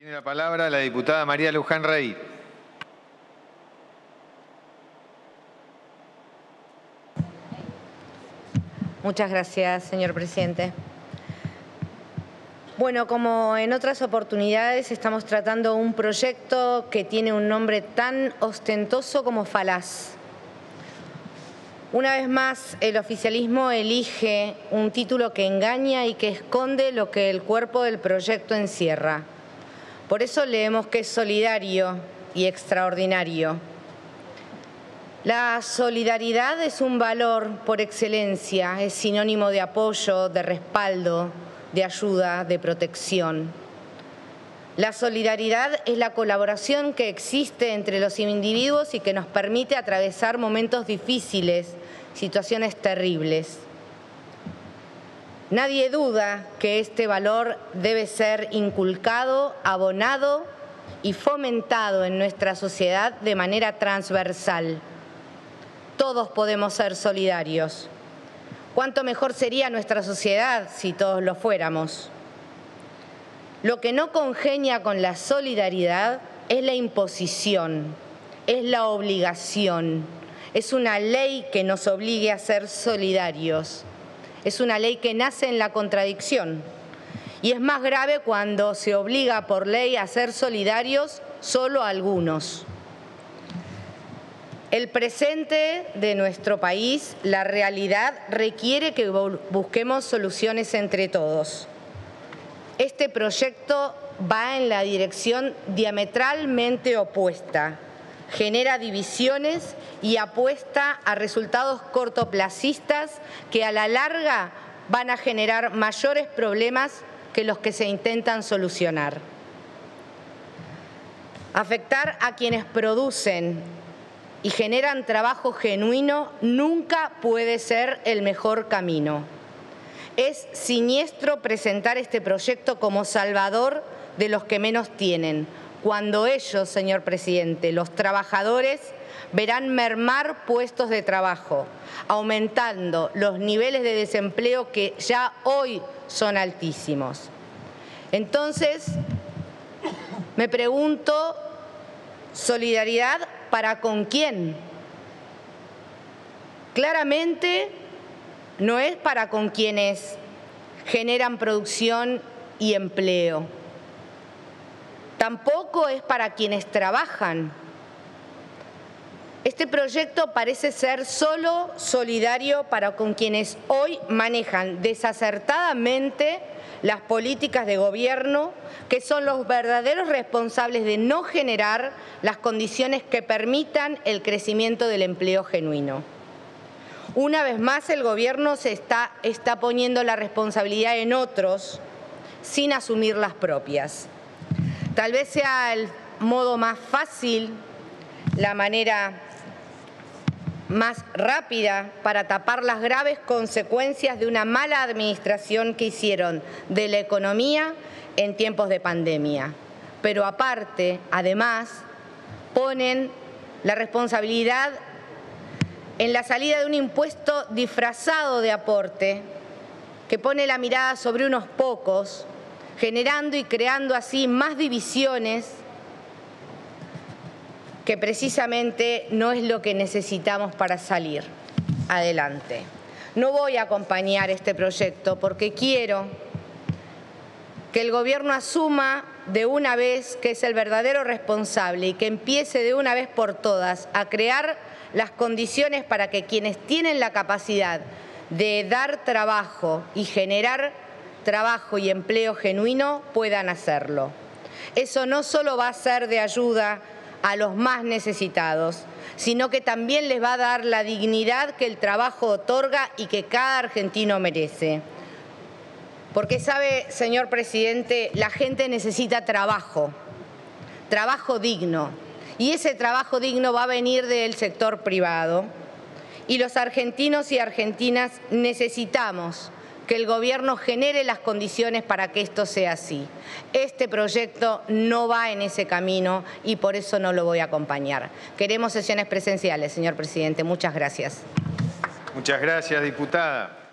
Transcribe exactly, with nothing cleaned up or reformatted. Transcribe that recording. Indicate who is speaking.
Speaker 1: Tiene la palabra la diputada María Luján Rey.
Speaker 2: Muchas gracias, señor presidente. Bueno, como en otras oportunidades, estamos tratando un proyecto que tiene un nombre tan ostentoso como falaz. Una vez más, el oficialismo elige un título que engaña y que esconde lo que el cuerpo del proyecto encierra. Por eso leemos que es solidario y extraordinario. La solidaridad es un valor por excelencia, es sinónimo de apoyo, de respaldo, de ayuda, de protección. La solidaridad es la colaboración que existe entre los individuos y que nos permite atravesar momentos difíciles, situaciones terribles. Nadie duda que este valor debe ser inculcado, abonado y fomentado en nuestra sociedad de manera transversal. Todos podemos ser solidarios. ¿Cuánto mejor sería nuestra sociedad si todos lo fuéramos? Lo que no congenia con la solidaridad es la imposición, es la obligación, es una ley que nos obligue a ser solidarios. Es una ley que nace en la contradicción y es más grave cuando se obliga por ley a ser solidarios solo a algunos. El presente de nuestro país, la realidad, requiere que busquemos soluciones entre todos. Este proyecto va en la dirección diametralmente opuesta. Genera divisiones y apuesta a resultados cortoplacistas que a la larga van a generar mayores problemas que los que se intentan solucionar. Afectar a quienes producen y generan trabajo genuino nunca puede ser el mejor camino. Es siniestro presentar este proyecto como salvador de los que menos tienen, cuando ellos, señor presidente, los trabajadores, verán mermar puestos de trabajo, aumentando los niveles de desempleo que ya hoy son altísimos. Entonces, me pregunto, ¿solidaridad para con quién? Claramente no es para con quienes generan producción y empleo. Tampoco es para quienes trabajan. Este proyecto parece ser solo solidario para con quienes hoy manejan desacertadamente las políticas de gobierno, que son los verdaderos responsables de no generar las condiciones que permitan el crecimiento del empleo genuino. Una vez más, el gobierno se está, está poniendo la responsabilidad en otros sin asumir las propias. Tal vez sea el modo más fácil, la manera más rápida para tapar las graves consecuencias de una mala administración que hicieron de la economía en tiempos de pandemia. Pero aparte, además, ponen la responsabilidad en la salida de un impuesto disfrazado de aporte que pone la mirada sobre unos pocos, generando y creando así más divisiones que precisamente no es lo que necesitamos para salir adelante. No voy a acompañar este proyecto porque quiero que el gobierno asuma de una vez que es el verdadero responsable y que empiece de una vez por todas a crear las condiciones para que quienes tienen la capacidad de dar trabajo y generar trabajo y empleo genuino puedan hacerlo. Eso no solo va a ser de ayuda a los más necesitados, sino que también les va a dar la dignidad que el trabajo otorga y que cada argentino merece. Porque sabe, señor presidente, la gente necesita trabajo, trabajo digno, y ese trabajo digno va a venir del sector privado. Y los argentinos y argentinas necesitamos que el gobierno genere las condiciones para que esto sea así. Este proyecto no va en ese camino y por eso no lo voy a acompañar. Queremos sesiones presenciales, señor presidente. Muchas gracias.
Speaker 1: Muchas gracias, diputada.